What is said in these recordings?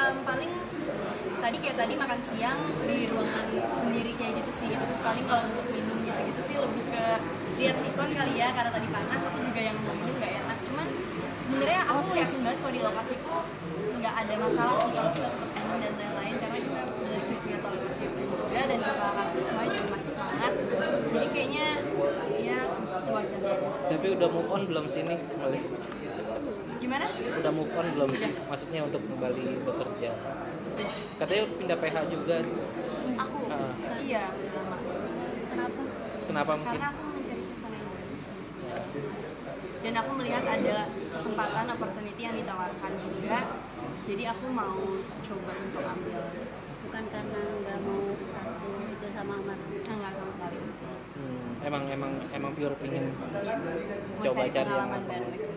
Paling tadi makan siang di ruangan sendiri kayak gitu sih. Terus paling kalau untuk minum gitu-gitu sih lebih ke lihat sikon kali ya, karena tadi panas. Aku juga yang mau minum nggak enak. Cuman sebenarnya aku yakin banget kalau di lokasiku nggak ada masalah sih kalau kita tetap minum dan lain-lain, karena kita benar-benar punya toleransi yang tinggi juga dan kakak-kakak semua juga masih semangat. Jadi kayaknya ya sewajarnya aja sih. Tapi udah move on belum sini kembali? Gimana? Udah move on belum sih? Maksudnya untuk kembali bekerja? Katanya pindah PH juga. Aku iya udah lama. Kenapa? Kenapa mungkin? Karena aku mencari suasana yang baru sih sebenarnya. Dan aku melihat ada kesempatan opportunity yang ditawarkan juga. Jadi aku mau coba untuk ambil. Bukan karena nggak mau satu itu sama Amar. Enggak sama sekali. Emang pure pingin Mau coba cari cari yang pengalaman baru aja.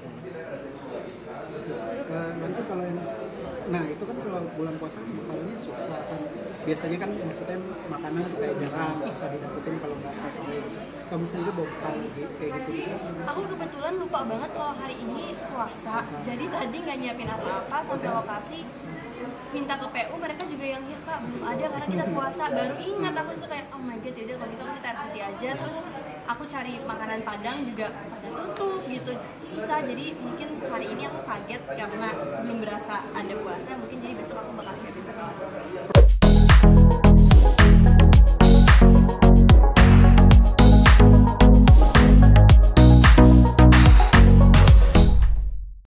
Nanti kalau yang itu kan kalau bulan puasa bukannya susah kan, biasanya kan maksudnya makanan tuh kayak jarang susah didapetin kalau nggak pas gitu. Kamu sendiri bawa bekal kayak gitu juga? Aku kebetulan lupa banget kalau hari ini puasa. Jadi tadi nggak nyiapin apa-apa sampai lokasi minta ke PU, mereka juga yang ya kak belum ada karena kita puasa. Baru ingat aku tuh kayak oh my god, yaudah kalau gitu kita air putih aja. Terus aku cari makanan Padang juga pada tutup gitu, susah. Jadi mungkin hari ini aku kaget karena belum berasa ada puasa. Mungkin jadi besok